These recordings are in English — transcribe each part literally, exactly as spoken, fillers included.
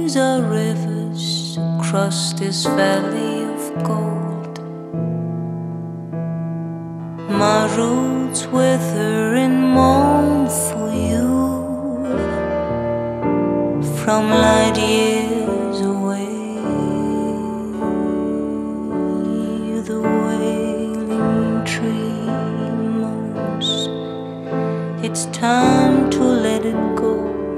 these are rivers across this valley of gold. My roots wither and mourn for you from light years away. The wailing tree moans, it's time to let it go.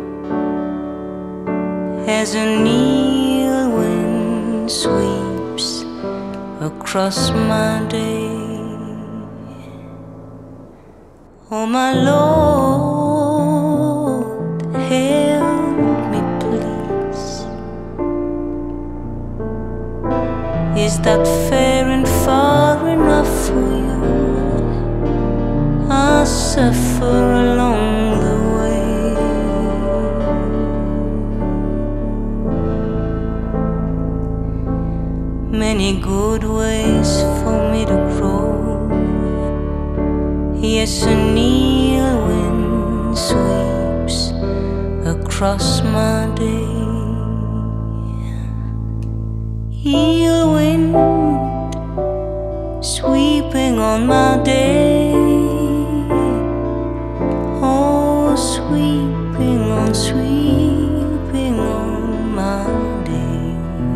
As a Nile wind sweeps across my day. Oh my Lord, help me please. Is that fair and far enough for you? I suffer along the way. Many good ways for me to grow. Yes, a Nile wind sweeps across my day. Heel wind sweeping on my day. Oh, sweeping on, sweeping on my day.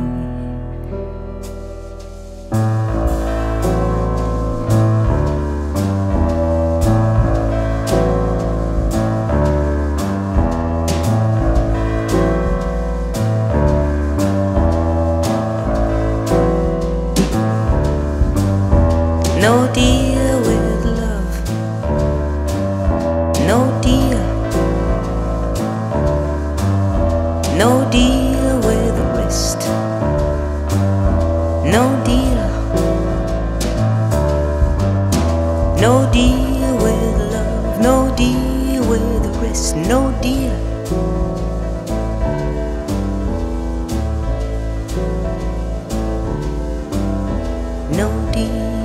No deal with love, no deal, no deal with the rest, no deal, no deal with love, no deal with the rest, no deal. No deal.